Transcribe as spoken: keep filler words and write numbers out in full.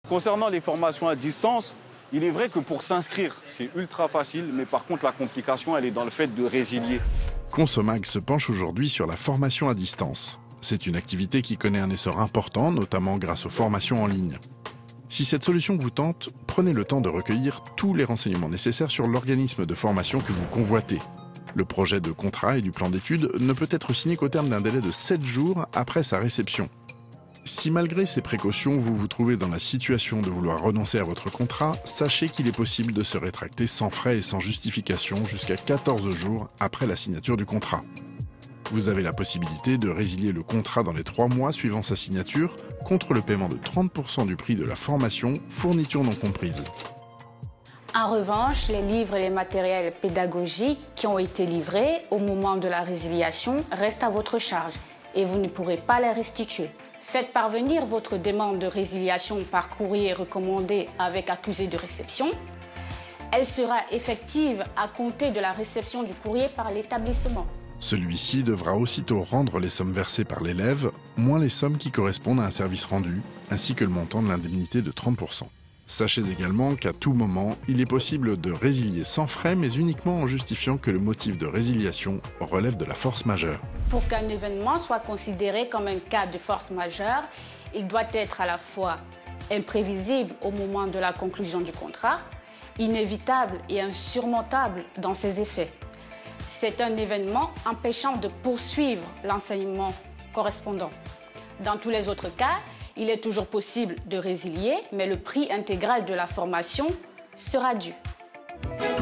Concernant les formations à distance, il est vrai que pour s'inscrire, c'est ultra facile, mais par contre, la complication, elle est dans le fait de résilier. Consomag se penche aujourd'hui sur la formation à distance. C'est une activité qui connaît un essor important, notamment grâce aux formations en ligne. Si cette solution vous tente, prenez le temps de recueillir tous les renseignements nécessaires sur l'organisme de formation que vous convoitez. Le projet de contrat et du plan d'études ne peut être signé qu'au terme d'un délai de sept jours après sa réception. Si malgré ces précautions, vous vous trouvez dans la situation de vouloir renoncer à votre contrat, sachez qu'il est possible de se rétracter sans frais et sans justification jusqu'à quatorze jours après la signature du contrat. Vous avez la possibilité de résilier le contrat dans les trois mois suivant sa signature contre le paiement de trente pour cent du prix de la formation, fourniture non comprise. En revanche, les livres et les matériels pédagogiques qui ont été livrés au moment de la résiliation restent à votre charge et vous ne pourrez pas les restituer. Faites parvenir votre demande de résiliation par courrier recommandé avec accusé de réception. Elle sera effective à compter de la réception du courrier par l'établissement. Celui-ci devra aussitôt rendre les sommes versées par l'élève, moins les sommes qui correspondent à un service rendu, ainsi que le montant de l'indemnité de trente pour cent. Sachez également qu'à tout moment, il est possible de résilier sans frais, mais uniquement en justifiant que le motif de résiliation relève de la force majeure. Pour qu'un événement soit considéré comme un cas de force majeure, il doit être à la fois imprévisible au moment de la conclusion du contrat, inévitable et insurmontable dans ses effets. C'est un événement empêchant de poursuivre l'enseignement correspondant. Dans tous les autres cas, il est toujours possible de résilier, mais le prix intégral de la formation sera dû.